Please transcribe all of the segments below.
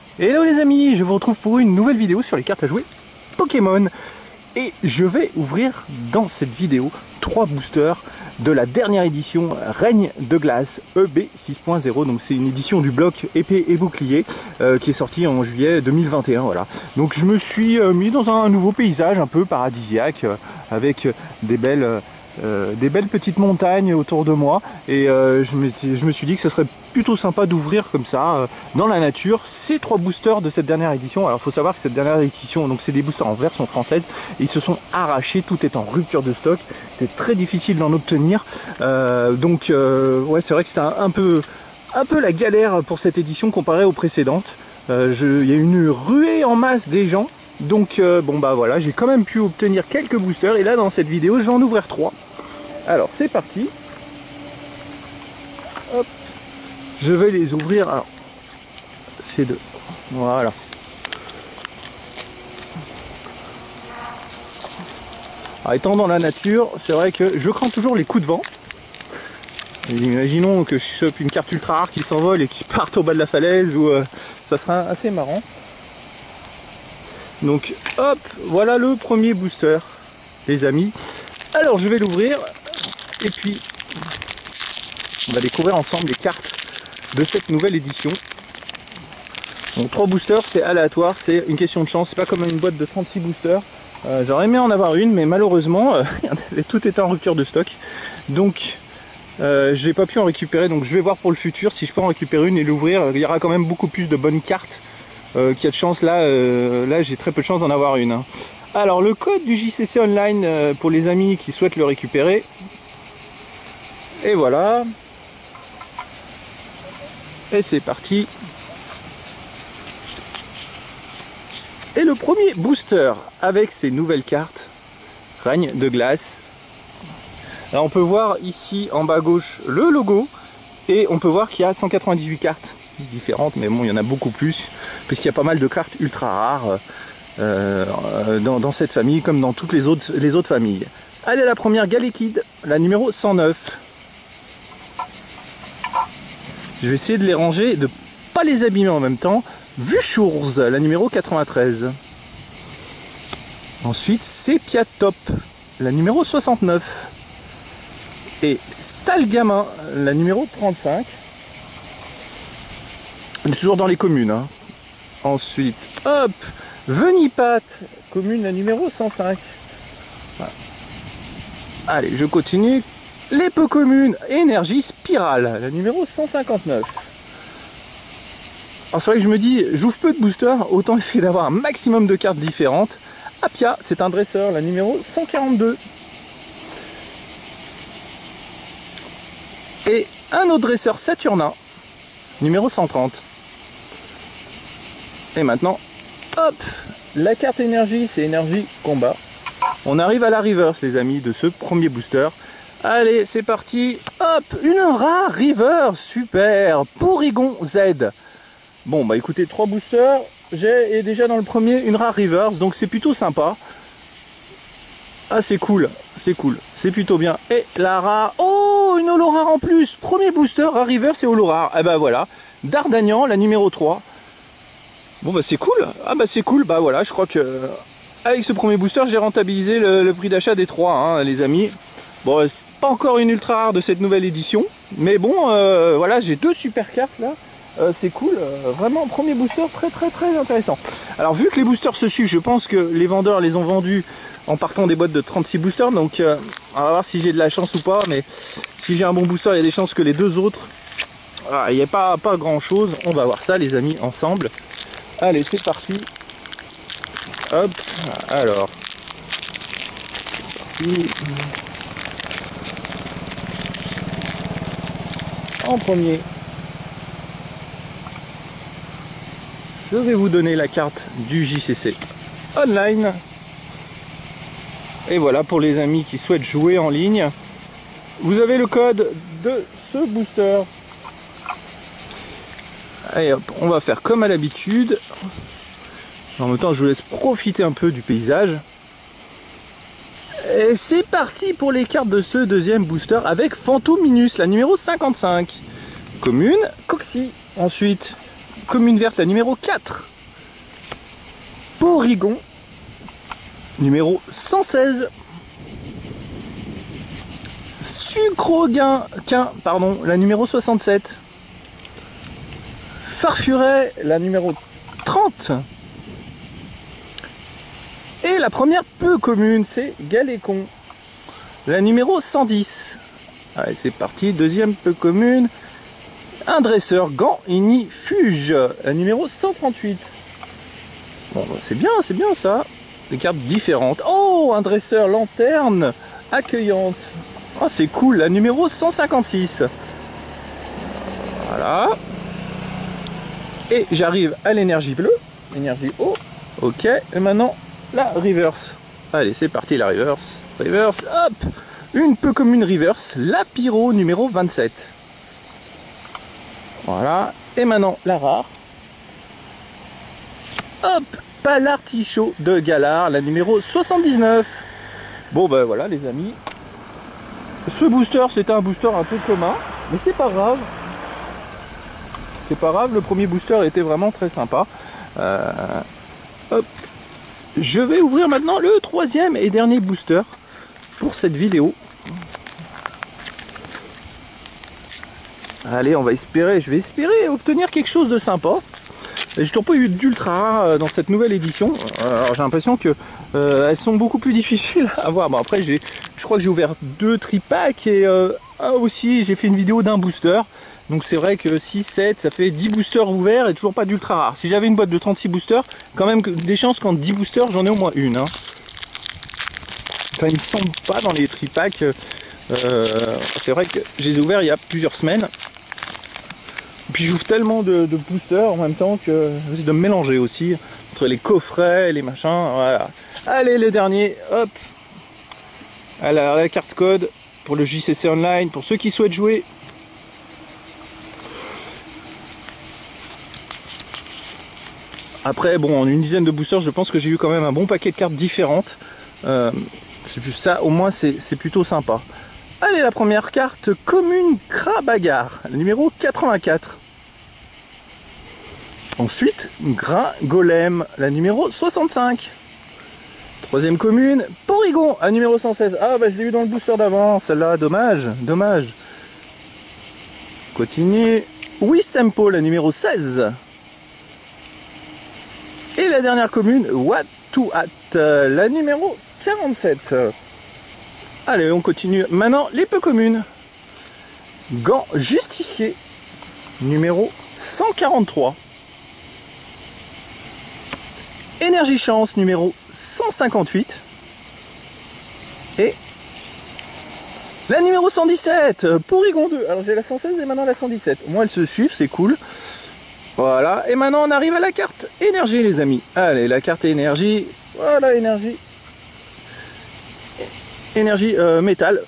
Hello les amis, je vous retrouve pour une nouvelle vidéo sur les cartes à jouer Pokémon. Et je vais ouvrir dans cette vidéo 3 boosters de la dernière édition Règne de Glace EB 6.0. Donc c'est une édition du bloc épée et bouclier qui est sortie en juillet 2021. Voilà. Donc je me suis mis dans un nouveau paysage un peu paradisiaque avec des belles petites montagnes autour de moi et je me suis dit que ce serait plutôt sympa d'ouvrir comme ça dans la nature ces 3 boosters de cette dernière édition. Alors il faut savoir que cette dernière édition, donc c'est des boosters en version française, et ils se sont arrachés, tout est en rupture de stock, c'est très difficile d'en obtenir, ouais, c'est vrai que c'était un peu la galère pour cette édition comparée aux précédentes. Il y a une ruée en masse des gens. Donc bon bah voilà, j'ai quand même pu obtenir quelques boosters et là dans cette vidéo je vais en ouvrir 3. Alors c'est parti. Hop. Je vais les ouvrir. Alors ces deux. Voilà. Alors, étant dans la nature, c'est vrai que je crains toujours les coups de vent. Et imaginons que je chope une carte ultra rare qui s'envole et qui parte au bas de la falaise, ou ça sera assez marrant. Donc hop, voilà le premier booster les amis. Alors je vais l'ouvrir et puis on va découvrir ensemble les cartes de cette nouvelle édition. Donc 3 boosters, c'est aléatoire, c'est une question de chance, c'est pas comme une boîte de 36 boosters. J'aurais aimé en avoir une mais malheureusement tout était en rupture de stock. Donc j'ai pas pu en récupérer, donc je vais voir pour le futur si je peux en récupérer une et l'ouvrir. Il y aura quand même beaucoup plus de bonnes cartes. Qui a de chance là, là j'ai très peu de chance d'en avoir une. Alors le code du JCC Online pour les amis qui souhaitent le récupérer. Et voilà. Et c'est parti. Et le premier booster avec ces nouvelles cartes Règne de Glace. Alors on peut voir ici en bas à gauche le logo et on peut voir qu'il y a 198 cartes différentes, mais bon il y en a beaucoup plus puisqu'il y a pas mal de cartes ultra rares dans cette famille comme dans toutes les autres familles. Allez, la première Galekid, la numéro 109. Je vais essayer de les ranger et de pas les abîmer en même temps. Vuchourz, la numéro 93. Ensuite Sepiatop, la numéro 69. Et Stalgamin, la numéro 35. Toujours dans les communes. Hein. Ensuite, hop, Venipat, commune la numéro 105. Voilà. Allez, je continue. Les peu communes, Énergie Spirale, la numéro 159. Alors c'est vrai que je me dis, j'ouvre peu de boosters, autant essayer d'avoir un maximum de cartes différentes. Apia, c'est un dresseur, la numéro 142. Et un autre dresseur Saturnin, numéro 130. Et maintenant, hop, la carte énergie, c'est énergie combat. On arrive à la reverse les amis de ce premier booster. Allez, c'est parti. Hop, une rare reverse, super, Porygon Z. Bon bah écoutez, 3 boosters, j'ai déjà dans le premier une rare reverse, donc c'est plutôt sympa. Ah c'est cool, c'est plutôt bien. Et la rare, oh une holo rare en plus, premier booster, rare reverse et holo rare. Et bah voilà, Dardagnan, la numéro 3. Bon bah c'est cool, ah bah c'est cool, bah voilà, je crois que avec ce premier booster j'ai rentabilisé le prix d'achat des 3 hein, les amis. Bon c'est pas encore une ultra rare de cette nouvelle édition, mais bon voilà, j'ai 2 super cartes là. C'est cool, vraiment premier booster très intéressant. Alors vu que les boosters se suivent, je pense que les vendeurs les ont vendus en partant des boîtes de 36 boosters, donc on va voir si j'ai de la chance ou pas, mais si j'ai un bon booster il y a des chances que les 2 autres, il n'y a pas grand chose. On va voir ça les amis ensemble. Allez c'est parti. Hop, alors en premier, je vais vous donner la carte du JCC Online. Et voilà, pour les amis qui souhaitent jouer en ligne, vous avez le code de ce booster. Allez hop, on va faire comme à l'habitude. En même temps, je vous laisse profiter un peu du paysage. Et c'est parti pour les cartes de ce deuxième booster avec Fantominus, la numéro 55. Commune, Coxy. Ensuite, commune verte, la numéro 4. Porygon, numéro 116. Sucroquin, pardon, la numéro 67. Farfuret, la numéro 30. Et la première peu commune, c'est Galécon, la numéro 110. Allez, c'est parti, deuxième peu commune. Un dresseur gant ignifuge, la numéro 138. Bon, c'est bien ça. Des cartes différentes. Oh, un dresseur lanterne accueillante. Oh, c'est cool, la numéro 156. Voilà. Et j'arrive à l'énergie bleue, énergie eau. Ok, et maintenant la reverse. Allez, c'est parti, la reverse. Reverse, hop, une peu commune reverse, la pyro numéro 27. Voilà, et maintenant la rare. Hop, pas l'artichaut de Galar, la numéro 79. Bon ben voilà les amis. Ce booster c'était un booster un peu commun, mais c'est pas grave. C'est pas grave, le premier booster était vraiment très sympa. Hop. Je vais ouvrir maintenant le troisième et dernier booster pour cette vidéo. Allez, on va espérer, je vais espérer obtenir quelque chose de sympa. J'ai toujours pas eu d'ultra rare dans cette nouvelle édition. Alors j'ai l'impression que elles sont beaucoup plus difficiles à avoir. Bon après je crois que j'ai ouvert 2 tripacks et un aussi j'ai fait une vidéo d'un booster. Donc c'est vrai que 6, 7, ça fait 10 boosters ouverts et toujours pas d'ultra rare. Si j'avais une boîte de 36 boosters, quand même des chances qu'en 10 boosters j'en ai au moins une. Hein. Enfin, il me semble pas dans les tripacks. C'est vrai que je les ai ouverts il y a plusieurs semaines. Puis j'ouvre tellement de boosters en même temps que j'essaie de me mélanger aussi entre les coffrets, les machins. Voilà. Allez, le dernier, hop. Alors, la carte code pour le JCC Online, pour ceux qui souhaitent jouer. Après, bon, en une dizaine de boosters, je pense que j'ai eu quand même un bon paquet de cartes différentes. Ça, au moins, c'est plutôt sympa. Allez, la première carte, commune Crabagarre, numéro 84. Ensuite, Grain Golem, la numéro 65. Troisième commune, Porygon, à numéro 116. Ah, bah je l'ai eu dans le booster d'avant, celle-là, dommage. Continue. Wistempo, la numéro 16. Et la dernière commune, Watuat, la numéro 47. Allez, on continue. Maintenant, les peu communes. Gant Justicier, numéro 143. Énergie Chance, numéro 158. Et la numéro 117, Porygon 2. Alors j'ai la 116 et maintenant la 117. Au moins elles se suivent, c'est cool. Voilà, et maintenant on arrive à la carte énergie les amis. Allez, la carte énergie, voilà énergie. Énergie métal.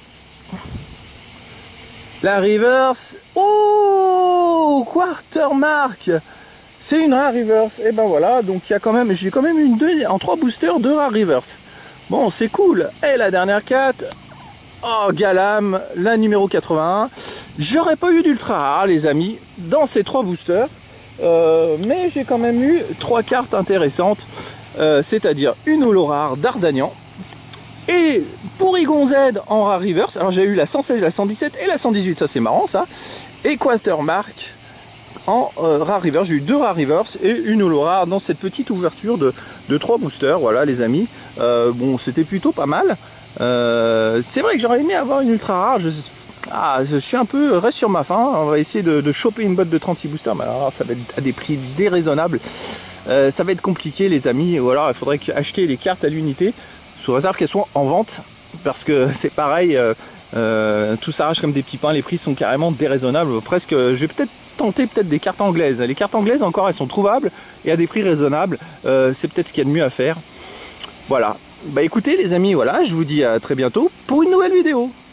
La reverse. Oh, Quartermark. C'est une rare reverse. Et ben voilà, donc il y a quand même, j'ai quand même une en 3 boosters 2 rares reverse. Bon, c'est cool. Et la dernière carte. Oh, Galam, la numéro 81. J'aurais pas eu d'ultra rare les amis dans ces 3 boosters. Mais j'ai quand même eu 3 cartes intéressantes. C'est-à-dire une holo rare d'Ardagnan. Et Porygon Z en rare reverse. Alors j'ai eu la 116, la 117 et la 118. Ça c'est marrant ça. Et Quartermark en rare reverse. J'ai eu 2 rares reverse et une holo rare dans cette petite ouverture de 3 boosters. Voilà les amis. Bon, c'était plutôt pas mal. C'est vrai que j'aurais aimé avoir une ultra rare. Je suis un peu reste sur ma faim. On va essayer de choper une boîte de 36 boosters. Mais alors ça va être à des prix déraisonnables. Ça va être compliqué les amis. Ou alors il faudrait acheter les cartes à l'unité sous réserve qu'elles soient en vente. Parce que c'est pareil. Tout s'arrache comme des petits pains. Les prix sont carrément déraisonnables. Presque. Je vais peut-être tenter des cartes anglaises. Les cartes anglaises encore elles sont trouvables et à des prix raisonnables. C'est peut-être ce qu'il y a de mieux à faire. Voilà. Bah écoutez les amis, voilà, je vous dis à très bientôt pour une nouvelle vidéo.